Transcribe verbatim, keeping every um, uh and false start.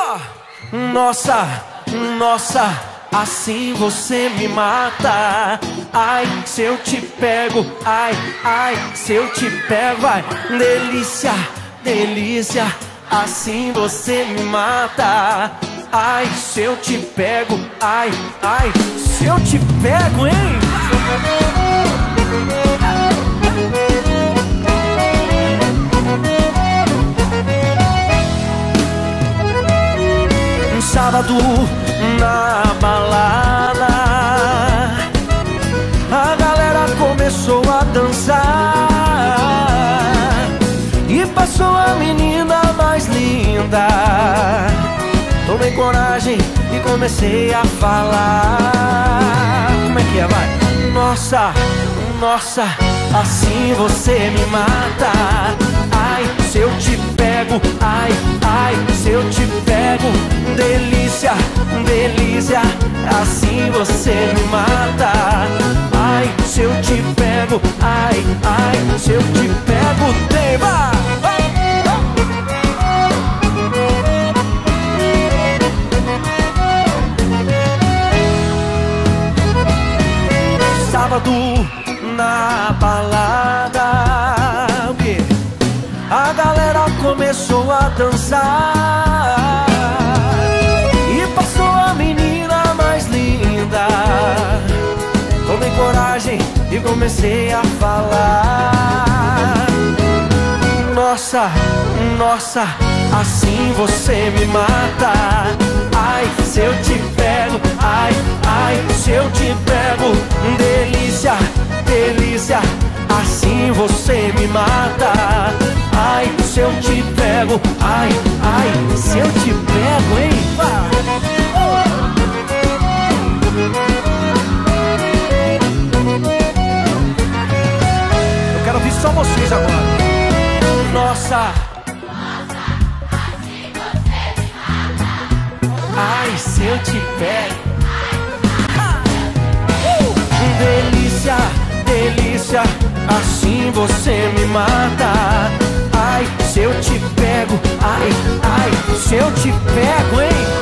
Nossa, nossa, assim você me mata. Ai, se eu te pego, ai, ai, se eu te pego, vai. Delícia, delícia, assim você me mata. Ai, se eu te pego, ai, ai, se eu te pego, hein? Um sábado na balada, a galera começou a dançar e passou a menina mais linda. Tomei coragem e comecei a falar. Como é que é, vai? Nossa, nossa, assim você me mata. Ai, se eu te pego, ai, ai, se eu te pego. Delícia, delícia, assim você me mata. Ai, se eu te pego, ai, ai, se eu te pego, tema. Sábado na balada, o quê? A galera começou a dançar e passou a menina mais linda. Tomei coragem e comecei a falar. Nossa, nossa, assim você me mata. Ai, se eu te pego, ai, ai, se eu te pego. Delícia, delícia, assim você me mata. Ai, se eu te pego, ai, ai, se eu te pego, hein? Eu quero ouvir só vocês agora. Nossa, ai, se eu te pego. Uh! Delícia, delícia, assim você me mata. Ai, se eu te pego, ai, ai, se eu te pego, hein?